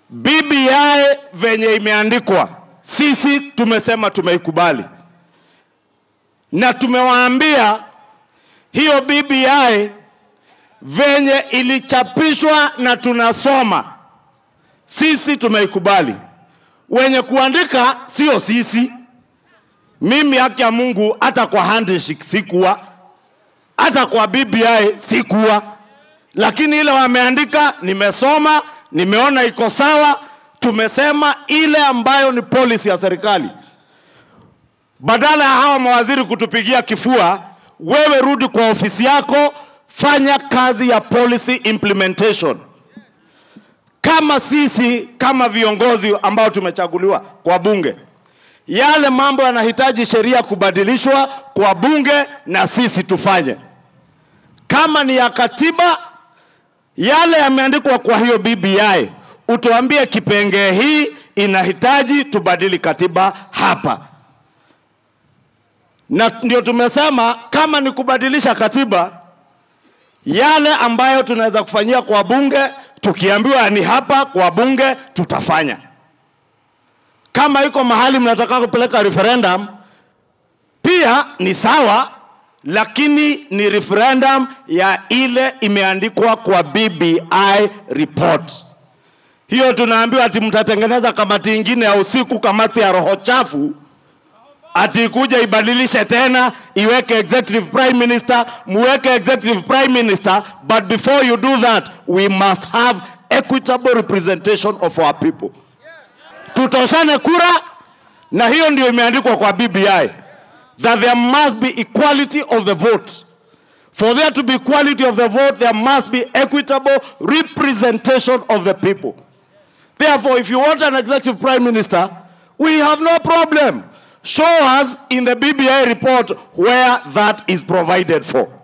BBI venye imeandikwa, sisi tumesema tumeikubali. Na tumewaambia hiyo BBI venye ilichapishwa na tunasoma, sisi tumeikubali. Wenye kuandika sio sisi. Mimi haki ya Mungu hata kwa handshake sikuwa, hata kwa BBI sikuwa. Lakini ile wameandika nimesoma, nimeona iko sawa, tumesema ile ambayo ni policy ya serikali. Badala ya hawa mawaziri kutupigia kifua, wewe rudi kwa ofisi yako, fanya kazi ya policy implementation. Kama sisi, kama viongozi ambao tumechaguliwa kwa bunge, yale mambo yanahitaji sheria kubadilishwa kwa bunge na sisi tufanye. Kama ni ya katiba, yale yameandikwa kwa hiyo BBI, utuambie kipengee hii inahitaji tubadili katiba hapa. Na ndio tumesema kama ni kubadilisha katiba, yale ambayo tunaweza kufanyia kwa bunge, tukiambiwa ni hapa kwa bunge, tutafanya. Kama iko mahali mnataka kupeleka referendum, pia ni sawa, lakini ni referendum ya ile imeandikwa kwa BBI report. Hiyo tunaambiwa ati mtatengeneza kamati ingine ya usiku, kamati ya roho chafu, ati kuja ibadilishe tena, iweke executive prime minister, muweke executive prime minister, but before you do that, we must have equitable representation of our people. Tutoshane kura, na hiyo ndio imeandikwa kwa BBI, that there must be equality of the vote. For there to be equality of the vote, there must be equitable representation of the people. Therefore, if you want an executive prime minister, we have no problem. Show us in the BBI report where that is provided for.